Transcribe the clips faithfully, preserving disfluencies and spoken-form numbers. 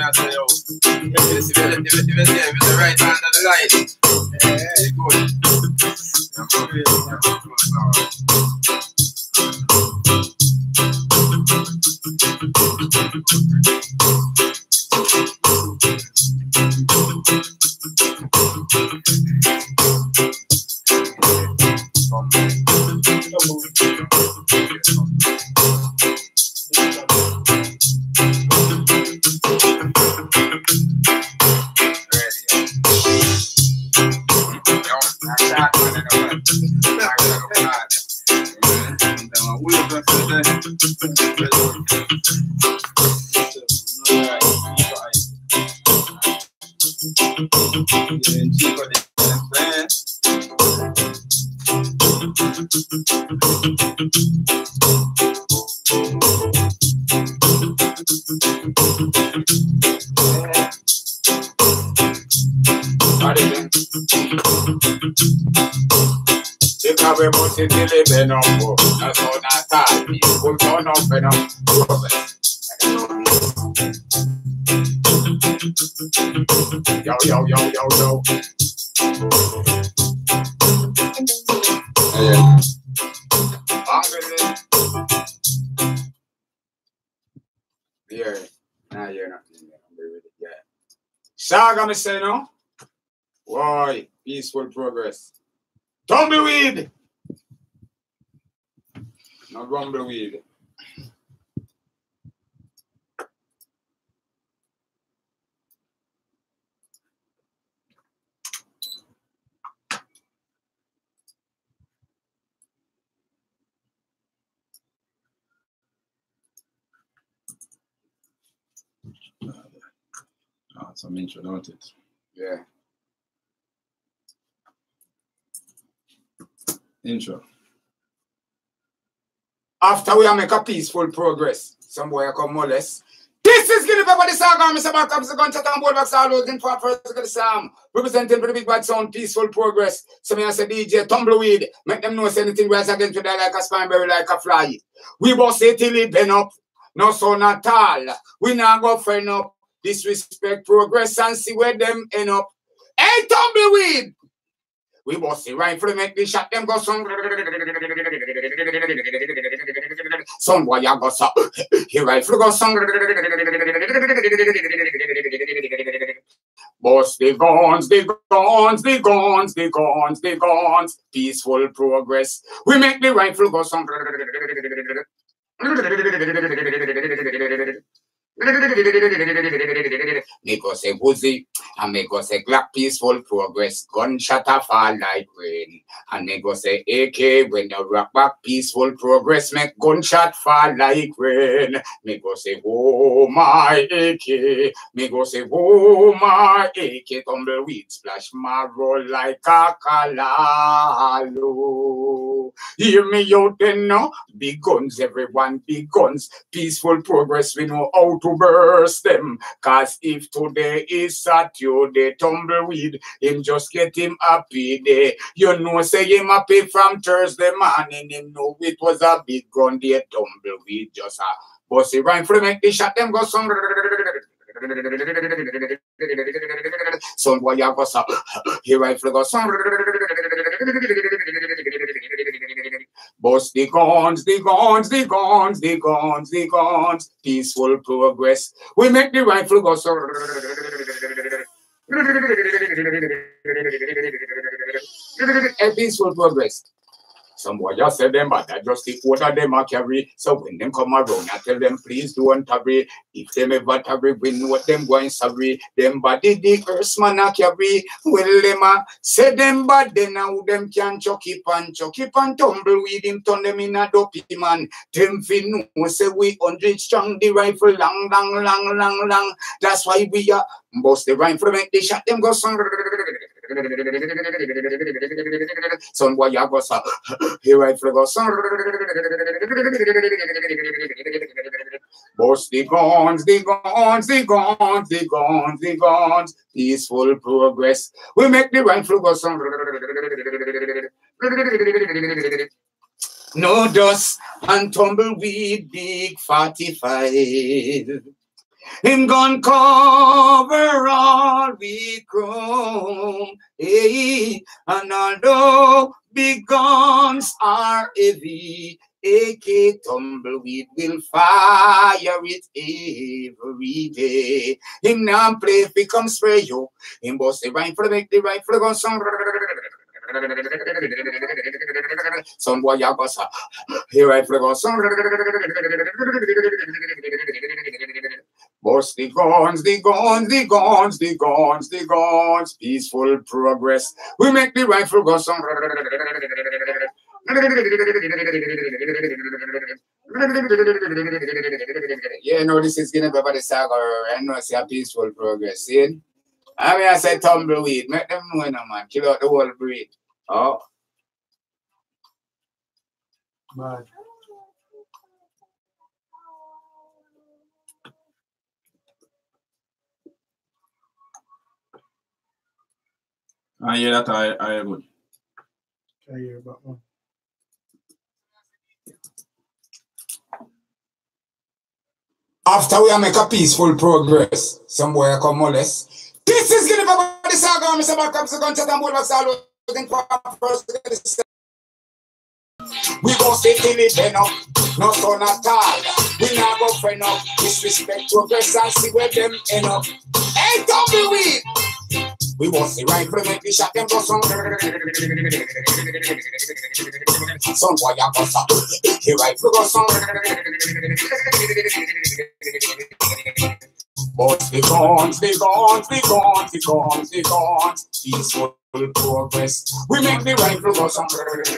I say, yo, if the right hand of the light, yeah, good. I'm going we must see the living up, that's all that time. People turn up and up. Yo, yo, yo, yo, yo. Yeah. Yeah. Nah, you're not in there. I'm really yeah. Saga, me say no. Why? Peaceful progress. Tumbleweed! Not rumbleweed. Oh, some intro, don't it? Yeah. Intro. After we make a peaceful progress, some boy come molest. This is Guinea Pepper, the Saga, Mister Back comes the gun, chat and board back, all those in for first of the Sam, representing for the big bad sound, peaceful progress. So me I say D J Tumbleweed, make them know say anything rise against you die like a spineberry, like a fly. We both say till it bend up, no so not all. We now go friend up, disrespect progress and see where them end up. Hey Tumbleweed! We both see rifle make the shot them go son. Son boy ya go so. He rifle go son. Boss the guns, the guns, the guns, the guns, the guns. Peaceful progress. We make the rifle go son. Me go say woozy, and me go say Glock peaceful progress. Gunshot a fall like rain. And me go say A K when you rock back peaceful progress. Make gunshot fall like rain. Me go say oh my A K. Me go say oh my A K. Tumbleweed splash my roll like a calalo. Hear me out then now. Big guns everyone, big guns. Peaceful progress we know how to burst them. Cause if today is Saturday, Tumbleweed, him just get him happy day. You know, say him happy from Thursday morning. Him know it was a big gun day. Tumbleweed just a bossy rifle make the shot them go some. Son boy ya go some. He rifle go some. Boss the guns, the guns, the guns, the guns, the guns. Peaceful progress. We make the rifle go so. A peaceful progress. Some boy just say them, but I just the order them a carry. So when them come around, I tell them, please don't hurry. If them ever hurry, we know what them going sorry. Them body the earth man a carry. Well, them a say them bad, then now them can chuck it and chuck it and Tumbleweed him, turn them in a dopey man. Them fi know say we hundred strong, the rifle long, long, long, long, long. That's why we are bust the rifle, make the shot them go some. Son boy ya go so. Here I go son. Boss the guns, the guns, the guns, the guns, the guns. Peaceful progress. We make the rifle go son. No dust and Tumbleweed big forty-five. Him gun cover all we chrome. Hey, and although big guns are heavy, A K tumbleweed will fire it every day. Him now play if he come spray you. Him boss the rifle make the rifle go song. Some boy ya go sa. Here rifle go song. Boss the guns, the guns, the guns, the guns, the guns. Peaceful progress. We make the rifle go song. Yeah, no, this is gonna be about the saga and no, see a peaceful progress. See? I mean, I said tumbleweed, make them know, no, man. Kill out the whole breed. Oh. Man. I hear that I I good. I hear about one. After we make a peaceful progress, some boy come molest. This is gonna be about the saga, Mister Backup, so gunshot and bulldogs all waiting for first. We gon' stay till it bend up, no son at all. We not go friend up, disrespect progress and see where them end up. Hey, tumbleweed! We won't see rifle make the shot them go some. Some boy a go some. The rifle go some. But the guns, the guns, the guns, the guns, the guns. Peaceful progress. We make the rifle go some.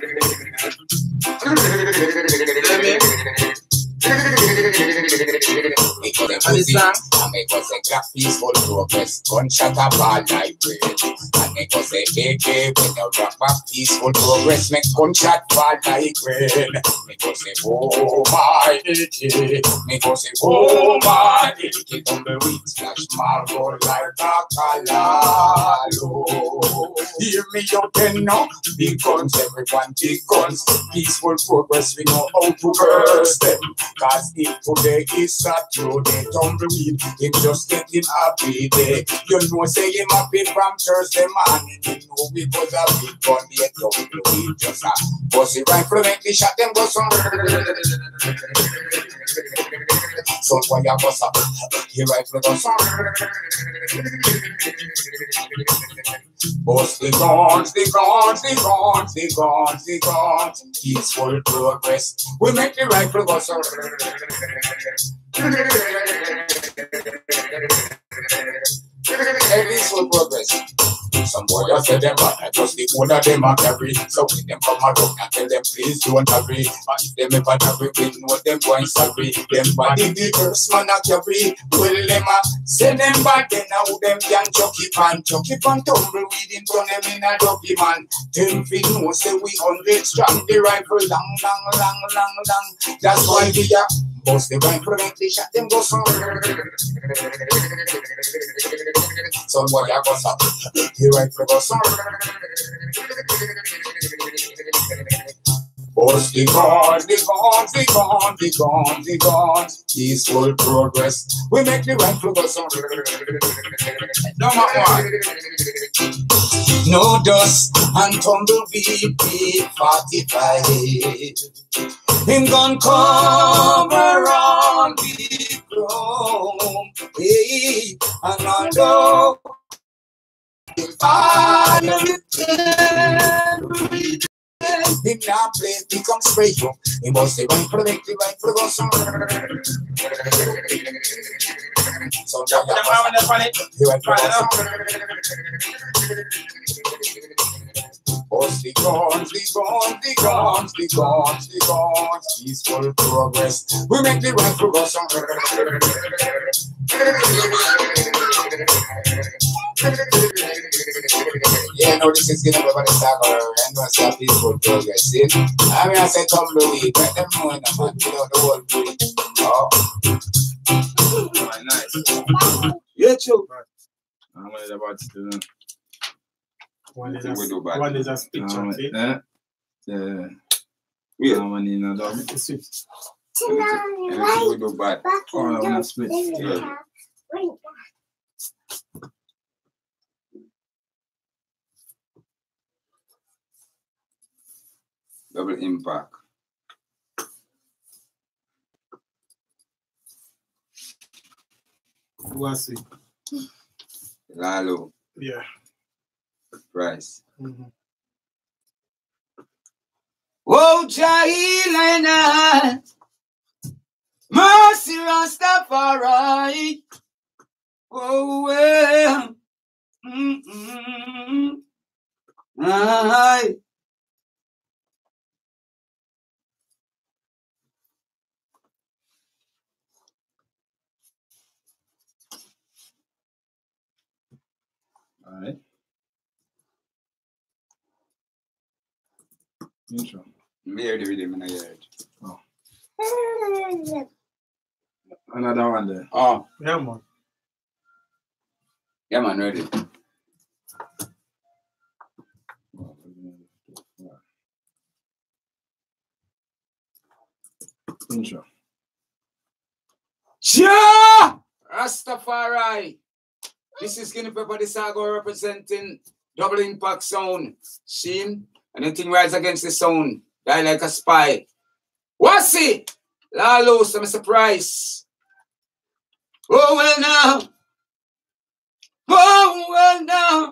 Because the pussy, and because the black peaceful progress, gunshot a ball like bread. And because the A K, when you rock back peaceful progress, make gunshot fall like bread. Because the oh my A K, because the oh my A K, tumbleweed slash marble like a calalo. Hear me out then now, big guns, everyone big guns. Peaceful progress, we know how to burst them. Cause if today is Saturday, tumbleweed, him just getting happy day. You know, say him happy from Thursday morning. You know, we was a big gun, the tumbleweed just a pussy rifle make the shot them go some. So when you go some, he rifle go some. Boss the guns, the guns, the guns, the guns, the guns. Peaceful progress. We make the rifle go some. Peaceful progress. Some boy just say them but I just the owner them a carry. So when them come around and tell them please don't agree. But if them ever agree, we know them going sorry. Them body the first man a carry. Well them a send them back then now them can chuck it and chuck it and tumbleweed in turn them in a dopey man. Them fi know say we hundred strong. The rifle long, long, long, long, long. That's why we a bust the rifle make the shot them go some. Some boy a go some. The rifle go some. Bust the guns, the guns, the guns, the guns, the guns. Peaceful progress. We make the rifle go some. Number one. No dust and tumbleweed P forty-five. Him gun cover all the chrome. Hey, and although fire it him now play, he come spray you. He must say, right for the right, right for the some. So, yeah, Boss the guns, the guns, the guns, the guns, the guns. Peaceful progress. We make the right for us. Yeah, no, this is gonna be about the saga and what's a peaceful progress. See? I mean, I say tumbleweed, let them know in the man, you know, the whole breed. Oh. Oh, nice. Yeah, chill. I'm worried about it. One is a, one is a picture, um, see? Yeah. Yeah. Yeah. I'm in a dog. It's sweet. Anything we do bad. Oh, I want to split. Yeah. Double impact. What's it? Lalo. Yeah. Price. Mm-hmm. Oh, Jahilana, Mercy Rastafari. Oh, well. Mm-mm. Aye. All right. Intro. Me hear the rhythm and I hear it. Oh. Another one there. Oh. Yeah, man. Yeah, man, ready. Intro. Ja! Rastafari. This is Skinny Pepper the Sago representing Double Impact Sound. Seen? Anything rise against the sound, die like a spy. What's it? Lalo, some surprise. Oh, well now. Oh, well now.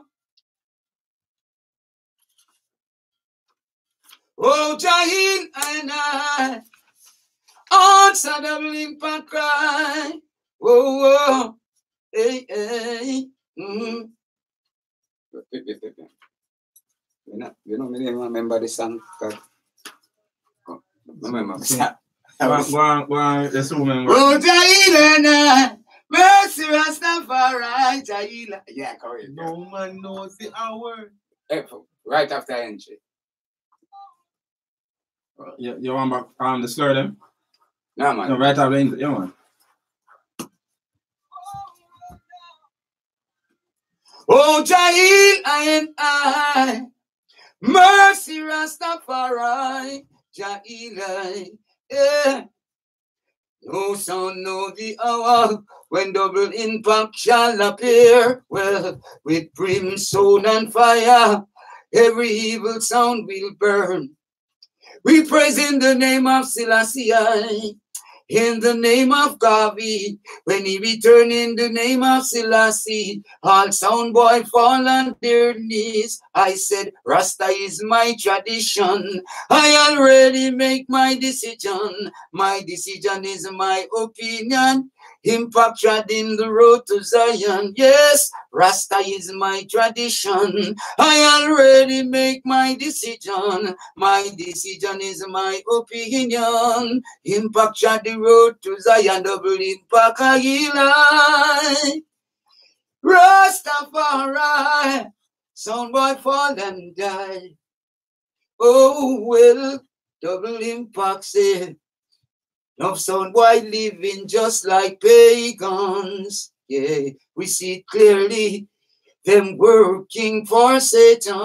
Oh, Jahil and I. Answer Double Impact cry. Oh, oh. Hey, hey. Mm-hmm. You know, you know, me remember the song. Oh, remember the song. Go on, go on, go on. Let's remember. Oh, Jahilana, Mercy Rastafari, Jahila. Yeah, correct. No man knows the hour. Right after entry. You, you want back um, the slur them? No, man. No, right after the intro. Yeah, man. Oh, Jahil and I, Mercy Rastafari, Jahila. Yeah. No sound, no the hour when Double Impact shall appear. Well, with brimstone and fire, every evil sound will burn. We praise in the name of Selassie, in the name of Gavi. When he return in the name of Selassie, all sound boy fall on their knees. I said, Rasta is my tradition. I already make my decision. My decision is my opinion. Impact treading the road to Zion. Yes, Rasta is my tradition. I already make my decision. My decision is my opinion. Impact tread the road to Zion. Double Impact Agilai. Rastafari. Soundboy fall and die. Oh, well, Double Impact said. Love sound boy living just like pagans. Yeah, we see it clearly. Them working for Satan.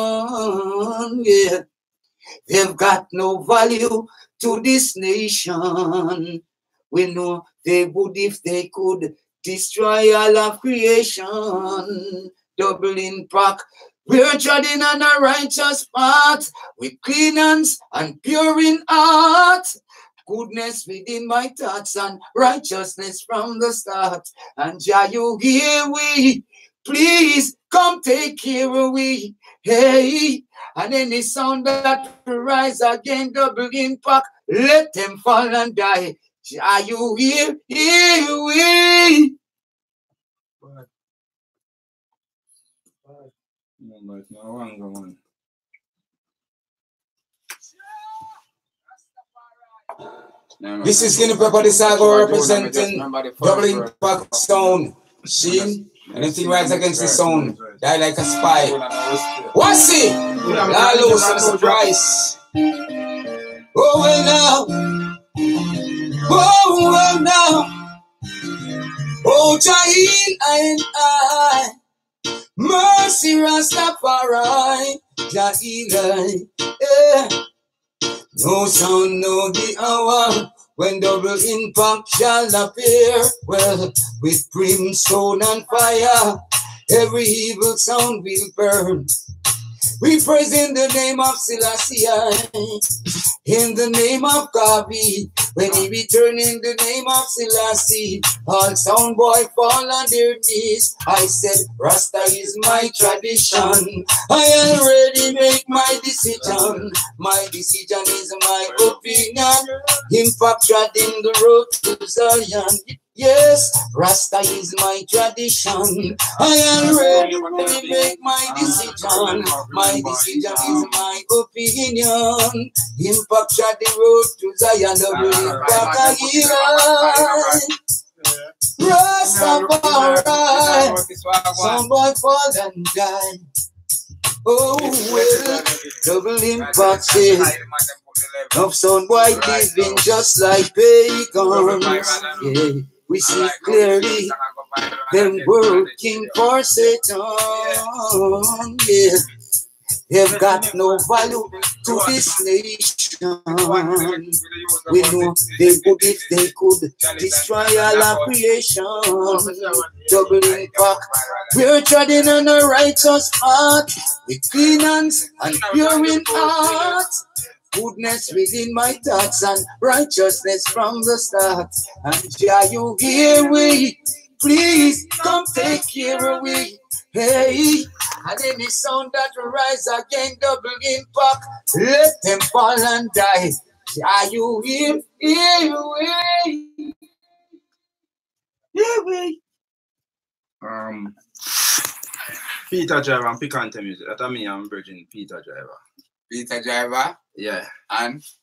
Yeah, they've got no value to this nation. We know they would if they could destroy all of creation. Double Impact. We're treading on a righteous path with clean hands and pure in heart. Goodness within my thoughts and righteousness from the start. And Jah, you hear we, please come take care of we. Hey, and any sound that rise again, Double Impact, let them fall and die. Jah, you hear, hear we. No, but no one go on. This is Skinny Pepper the Sago representing Double Impact Sound. Seen? Anything rise against the sound, die like a spy. What's it? Lalo, some surprise. Oh, well now. Oh, well now. Oh, Jahil and I. Mercy Rastafari. Jahil, yeah. No sound, no the hour When double impact shall appear, well, with brimstone and fire, every evil sound will burn. We praise in the name of Selassie, in the name of Kavi. When he return in the name of Selassie, all sound boy fall on their knees. I said, Rasta is my tradition. I already make my decision. My decision is my opinion. Impact treading the road to Zion. Yes, Rasta is my tradition. I already really make my decision. My decision is my opinion. Impact shot the road to Zion. Double impact again. Rastafari. Some boy fall and die. Oh well, double impact says of some boy living just like pagans. Yeah. We see clearly them working for Satan. Yeah. They've got no value to this nation. We know they would if they could destroy all our creation. Double impact. We're treading on a righteous path with clean hands and pure in heart. Goodness within my thoughts and righteousness from the start. And Jah, you hear we? Please come take care of we. Hey, and any sound that rise again, double impact, let them fall and die. Jah, you hear? Hear we? Hear we? Um, Peter Driver and Picante music. That I mean I'm bridging Peter Driver. Peter Driver? Yeah. And?